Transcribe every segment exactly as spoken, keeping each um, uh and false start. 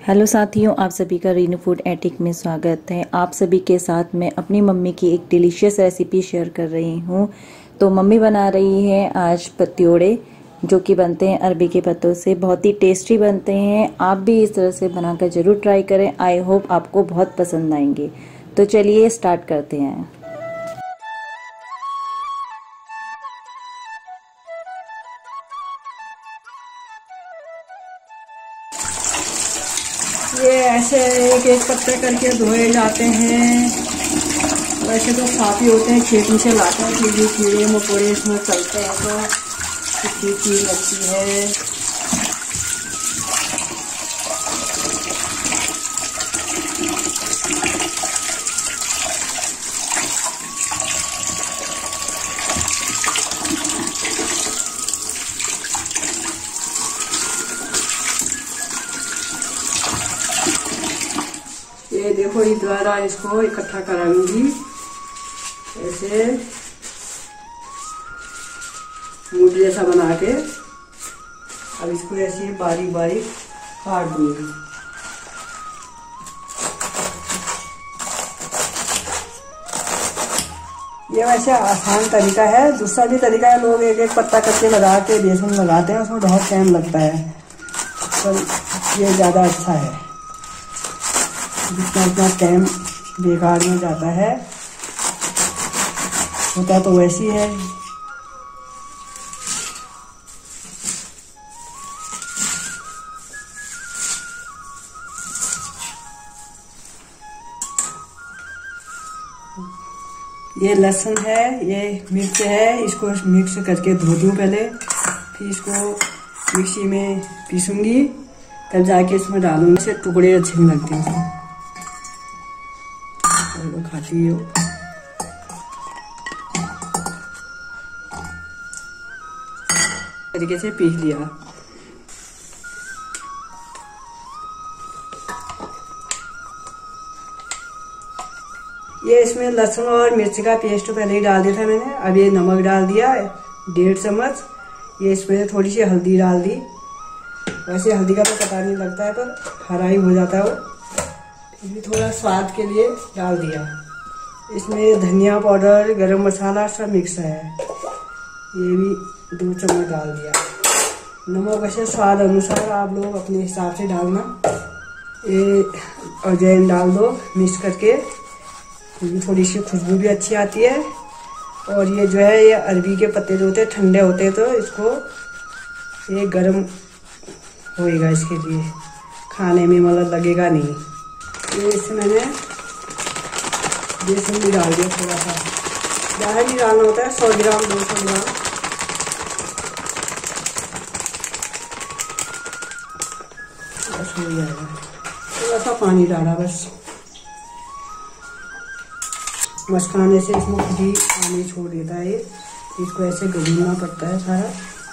Hello साथियों, आप सभी का रीनू फूड एटिक में स्वागत है। आप सभी के साथ मैं अपनी मम्मी की एक डिलीशियस रेसिपी शेयर कर रही हूँ। तो मम्मी बना रही है आज पत्योड़े, जो कि बनते हैं अरबी के पत्तों से। बहुत ही टेस्टी बनते हैं। आप भी इस तरह से बनाकर ज़रूर ट्राई करें। आई होप आपको बहुत पसंद आएंगे। तो चलिए स्टार्ट करते हैं। ये ऐसे एक एक पत्ते करके धोए जाते हैं। वैसे तो काफ़ी होते हैं, खेत में से लाते हैं, कीड़े कीड़े मकोड़े इसमें चलते हैं तो कितनी चीज लगती है। ये देखो, इस द्वारा इसको इकट्ठा कराऊंगी ऐसे मूड जैसा बना के। अब इसको ऐसे बारीक बारीक काट दूंगी। ये वैसे आसान तरीका है। दूसरा भी तरीका है, लोग एक एक पत्ता करके लगा के बेसन लगाते हैं, उसमें बहुत टाइम लगता है, पर ये ज़्यादा अच्छा है। जितना उतना टाइम बेकार में जाता है, होता तो वैसी है। ये लहसुन है, ये मिर्च है, इसको मिक्स करके धो दूँ पहले, फिर इसको मिक्सी में पीसूंगी, तब जाके इसमें डालूंगी। इससे टुकड़े अच्छे नहीं लगते हैं, तो खाती हो। तरीके से पीस लिया। ये इसमें लहसुन और मिर्च का पेस्ट पहले ही डाल दिया था मैंने। अब ये नमक डाल दिया डेढ़ चम्मच। ये इसमें थोड़ी सी हल्दी डाल दी। वैसे हल्दी का तो पता नहीं लगता है, पर हरा ही हो जाता है वो। भी थोड़ा स्वाद के लिए डाल दिया। इसमें धनिया पाउडर, गरम मसाला सब मिक्स है, ये भी दो चम्मच डाल दिया। नमक वैसे स्वाद अनुसार आप लोग अपने हिसाब से डालना। ये अजवाइन डाल दो मिक्स करके, थोड़ी सी खुशबू भी अच्छी आती है। और ये जो है, ये अरबी के पत्ते जो होते हैं ठंडे होते हैं, तो इसको ये गरम होएगा, इसके लिए खाने में मतलब लगेगा नहीं। ये इसमें मैंने बेसन भी डाल दिया थोड़ा सा, ज़्यादा नहीं डालना होता है, सौ ग्राम दो सौ ग्राम। बस हो जाएगा। थोड़ा सा पानी डाला बस। मस्काने से इसमें खुद ही पानी छोड़ देता है। ये इसको ऐसे गलना पड़ता है सारा।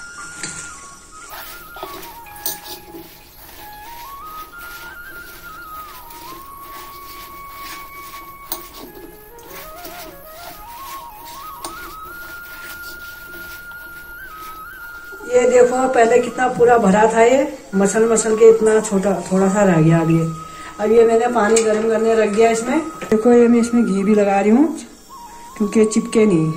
ये देखो, पहले कितना पूरा भरा था, ये मसल मसल के इतना छोटा थोड़ा सा रह गया। अब ये अब ये मैंने पानी गर्म करने रख दिया इसमें। देखो, ये मैं इसमें घी भी लगा रही हूँ, क्योंकि चिपके नहीं।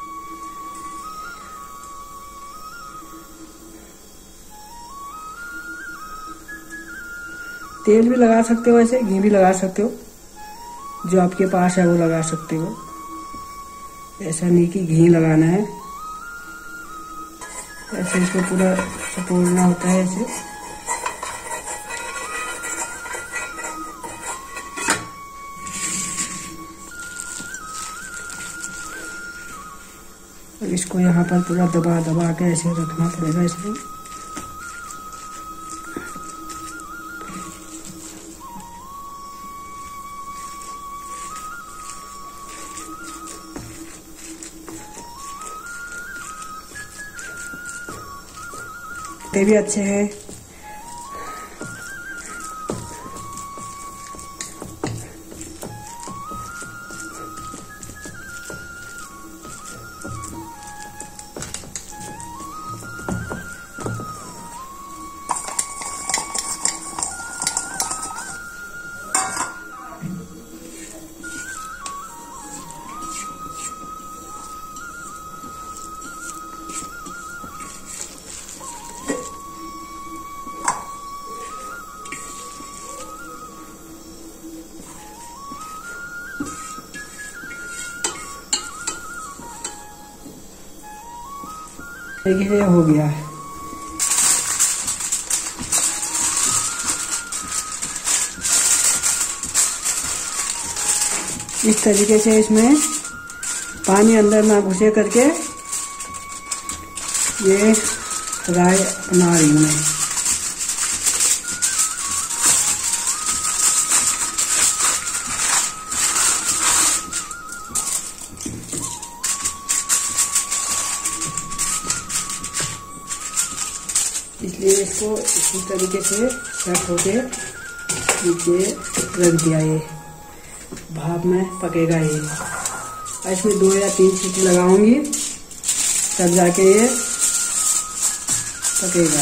तेल भी लगा सकते हो, ऐसे घी भी लगा सकते हो, जो आपके पास है वो लगा सकते हो। ऐसा नहीं कि घी लगाना है। ऐसे इसको पूरा सपोड़ना होता है ऐसे। और इसको यहाँ पर पूरा दबा दबा के ऐसे रखना पड़ेगा इसमें। ये भी अच्छे हैं। देखिए हो गया है। इस तरीके से इसमें पानी अंदर ना घुसे करके ये राय बना रही हूँ मैं। इसलिए इसको इसी तरीके से सेट होके नीचे रख दिया। ये भाप में पकेगा ये। इसमें दो या तीन सीटी लगाऊंगी तब जाके ये पकेगा।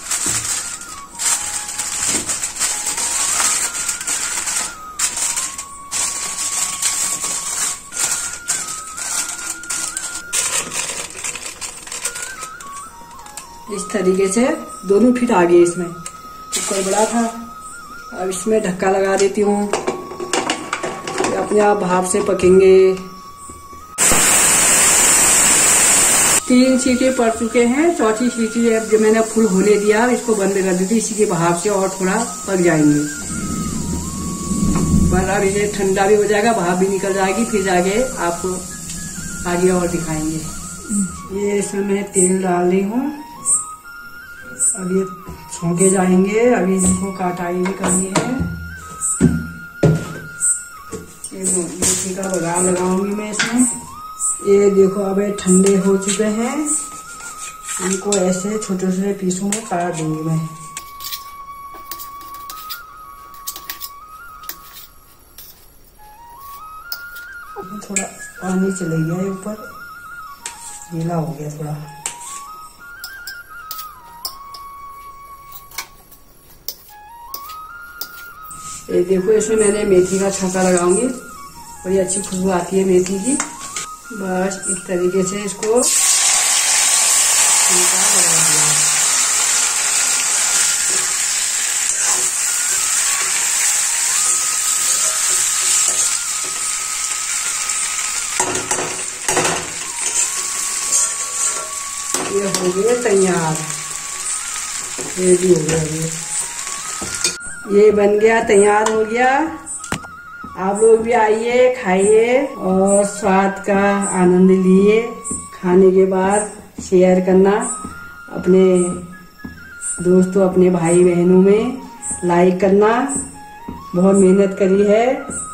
इस तरीके से दोनों फिट आ गए। इसमें कुकर बड़ा था, अब इसमें ढक्का लगा देती हूँ, अपने आप भाप से पकेंगे। तीन सीटी पड़ चुके हैं, चौथी सीटी अब जो मैंने फुल होने दिया इसको बंद कर दी थी, इसी के भाप से और थोड़ा पक जाएंगे। पर अब इसे ठंडा भी हो जाएगा, भाप भी निकल जाएगी, फिर जाके आपको आगे और दिखाएंगे। ये इसमें मैं तेल डाल रही हूँ। अब ये छोंके जाएंगे। अभी इनको काटाई भी करनी है। ये मेथी का बघार लगाऊंगी मैं इसमें। ये देखो अब ये ठंडे हो चुके हैं, इनको ऐसे छोटे छोटे पीसों में काट दूंगी मैं। थोड़ा पानी चले गया ऊपर, गीला हो गया थोड़ा। ये देखो इसमें मैंने मेथी का छौंका लगाऊंगी, बड़ी अच्छी खुशबू आती है मेथी की। बस इस तरीके से इसको लगा दिया। ये हो गए तैयार, ये भी हो गया। ये ये बन गया, तैयार हो गया। आप लोग भी आइए, खाइए और स्वाद का आनंद लीजिए। खाने के बाद शेयर करना अपने दोस्तों, अपने भाई बहनों में, लाइक करना। बहुत मेहनत करी है।